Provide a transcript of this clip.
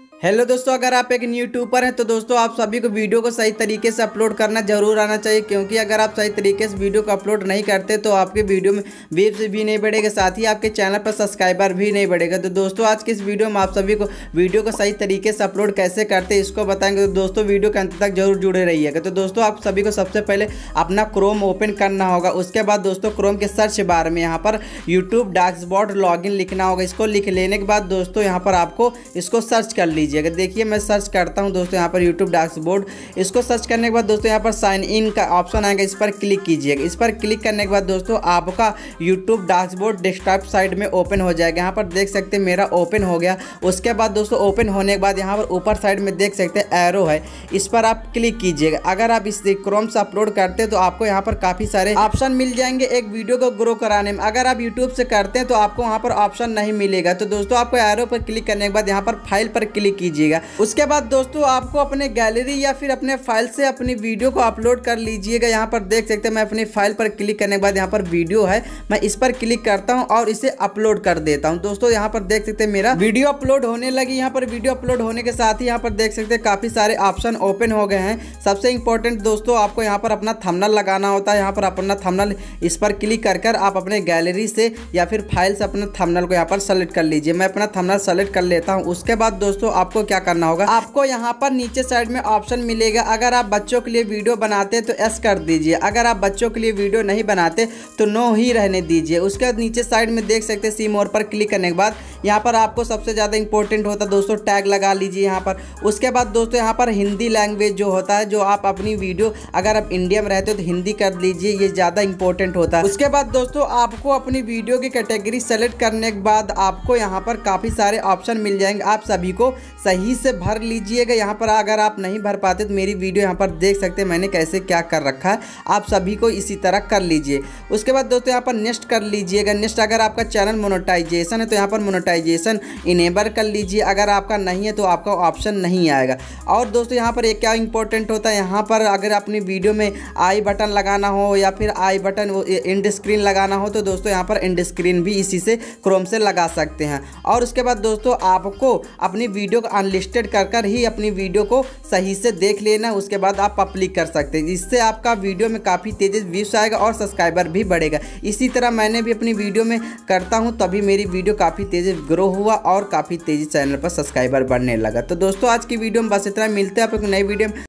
Hello दोस्तों, अगर आप एक यूट्यूबर हैं तो दोस्तों आप सभी को वीडियो को सही तरीके से अपलोड करना जरूर आना चाहिए, क्योंकि अगर आप सही तरीके से वीडियो को अपलोड नहीं करते तो आपके वीडियो में व्यूज भी नहीं बढ़ेगा, साथ ही आपके चैनल पर सब्सक्राइबर भी नहीं बढ़ेगा। तो दोस्तों आज की इस वीडियो में आप सभी को वीडियो को सही तरीके से अपलोड कैसे करते हैं इसको बताएंगे। तो दोस्तों वीडियो के अंत तक जरूर जुड़े रहिएगा। तो दोस्तों आप सभी को सबसे पहले अपना क्रोम ओपन करना होगा। उसके बाद दोस्तों क्रोम के सर्च बार में यहाँ पर यूट्यूब डैशबोर्ड लॉगिन लिखना होगा। इसको लिख लेने के बाद दोस्तों यहाँ पर आपको इसको सर्च कर लीजिएगा। देखिए मैं सर्च करता हूं दोस्तों यहाँ पर यूट्यूब डैशबोर्ड। इसको सर्च करने के बाद दोस्तों यहाँ पर साइन इन का ऑप्शन आएगा, इस पर क्लिक कीजिएगा। इस पर क्लिक करने के बाद दोस्तों आपका यूट्यूब डैशबोर्ड डेस्कटॉप साइड में ओपन हो जाएगा। यहाँ पर देख सकते हैं मेरा ओपन हो गया। उसके बाद दोस्तों ओपन होने के बाद यहाँ पर ऊपर साइड में देख सकते हैं एरो है, इस पर आप क्लिक कीजिएगा। अगर आप इस क्रोम से अपलोड करते हैं तो आपको यहाँ पर काफ़ी सारे ऑप्शन मिल जाएंगे एक वीडियो को ग्रो कराने में। अगर आप यूट्यूब से करते हैं तो आपको वहाँ पर ऑप्शन नहीं मिलेगा। तो दोस्तों आपको एरो पर क्लिक करने के बाद यहाँ पर फाइल पर क्लिक कीजिएगा। उसके बाद दोस्तों आपको अपने गैलरी या फिर अपने फाइल से अपनी वीडियो को अपलोड कर लीजिएगा। यहाँ पर देख सकते हैं मैं अपनी फाइल पर क्लिक करने के बाद यहाँ पर वीडियो है, मैं इस पर क्लिक करता हूँ और इसे अपलोड कर देता हूँ। दोस्तों यहाँ पर देख सकते हैं मेरा वीडियो अपलोड होने लगी। यहाँ पर वीडियो अपलोड होने के साथ ही यहाँ पर देख सकते हैं काफ़ी सारे ऑप्शन ओपन हो गए हैं। सबसे इंपॉर्टेंट दोस्तों आपको यहाँ पर अपना थंबनेल लगाना होता है। यहाँ पर अपना थंबनेल इस पर क्लिक कर आप अपने गैलरी से या फिर फाइल से अपने थंबनेल को यहाँ पर सेलेक्ट कर लीजिए। मैं अपना थंबनेल सेलेक्ट कर लेता हूँ। उसके बाद दोस्तों आपको क्या करना होगा, आपको यहाँ पर नीचे साइड में ऑप्शन मिलेगा। अगर आप बच्चों के लिए वीडियो बनाते हैं तो एस कर दीजिए, अगर आप बच्चों के लिए वीडियो नहीं बनाते तो नो ही रहने दीजिए। उसके बाद नीचे साइड में देख सकते हैं सी मोर पर क्लिक करने के बाद यहाँ पर आपको सबसे ज़्यादा इंपॉर्टेंट होता है दोस्तों टैग लगा लीजिए यहाँ पर। उसके बाद दोस्तों यहाँ पर हिंदी लैंग्वेज जो होता है, जो आप अपनी वीडियो अगर आप इंडिया में रहते हो तो हिंदी कर लीजिए, ये ज़्यादा इंपॉर्टेंट होता है। उसके बाद दोस्तों आपको अपनी वीडियो की कैटेगरी सेलेक्ट करने के बाद आपको यहाँ पर काफ़ी सारे ऑप्शन मिल जाएंगे, आप सभी को सही से भर लीजिएगा। यहाँ पर अगर आप नहीं भर पाते तो मेरी वीडियो यहाँ पर देख सकते हैं मैंने कैसे क्या कर रखा है, आप सभी को इसी तरह कर लीजिए। उसके बाद दोस्तों यहाँ पर नेक्स्ट कर लीजिएगा। नेक्स्ट अगर आपका चैनल मोनेटाइजेशन है तो यहाँ पर मोनेटाइजेशन इनेबल कर लीजिए, अगर आपका नहीं है तो आपका ऑप्शन नहीं आएगा। और दोस्तों यहाँ पर एक क्या इंपॉर्टेंट होता है, यहाँ पर अगर अपनी वीडियो में आई बटन लगाना हो या फिर आई बटन एंड स्क्रीन लगाना हो तो दोस्तों यहाँ पर एंड स्क्रीन भी इसी से क्रोम से लगा सकते हैं। और उसके बाद दोस्तों आपको अपनी वीडियो को अनलिस्टेड कर ही अपनी वीडियो को सही से देख लेना, उसके बाद आप पब्लिक कर सकते हैं। इससे आपका वीडियो में काफ़ी तेज़ी व्यूज आएगा और सब्सक्राइबर भी बढ़ेगा। इसी तरह मैंने भी अपनी वीडियो में करता हूं, तभी मेरी वीडियो काफ़ी तेज़ी ग्रो हुआ और काफ़ी तेज़ी चैनल पर सब्सक्राइबर बढ़ने लगा। तो दोस्तों आज की वीडियो में बस इतना, मिलते हैं आप एक नई वीडियो में।